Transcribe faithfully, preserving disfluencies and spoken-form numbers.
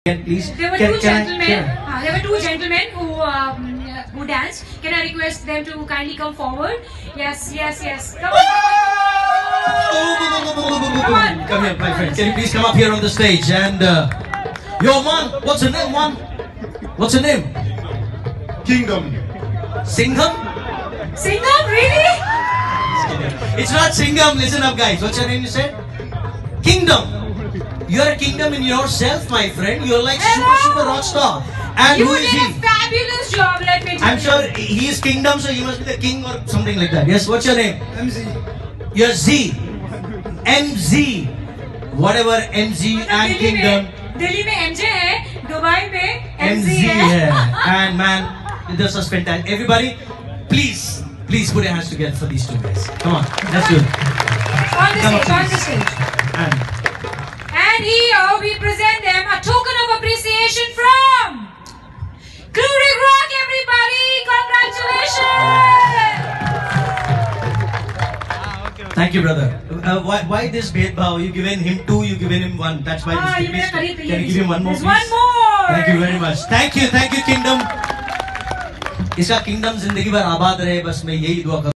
Please. There were can, two can gentlemen. I, Uh, there were two gentlemen who um, who danced. Can I request them to kindly come forward? Yes, yes, yes. Come on. Come on. Come here, my friend. Can you please come up here on the stage and uh, yo, man, what's your name, man? What's your name? Kingdom. Singham? Singham, really? It's not Singham. Listen up, guys. What's your name? You said Kingdom. You are a kingdom in yourself, my friend. You're like super, Hello? super rock star. And You who is did he? a fabulous job. Let me tell I'm you. sure he is kingdom, so he must be the king or something like that. Yes. What's your name? M Z. You're Z. M Z. Whatever M Z मतलब and Delhi kingdom. में दिल्ली में M J है, Dubai में M M Z Z है. है. And man, this was fantastic. Everybody, please, please put your hands together for these two guys. Come on, let's do it. On the Come up, stage, on the please. stage. And And here we present them a token of appreciation from Cluric Rock, everybody! Congratulations! thank you, brother. Uh, why, why this bhetbhav? You given him two, you given him one. That's my Ah, mistake. you Please, मेरा करीब Can you give him one more, There's please? one more! Thank you very much. Thank you, thank you, kingdom. इसका kingdom जिंदगी भर आबाद रहे, बस मैं यही दुआ करूँ.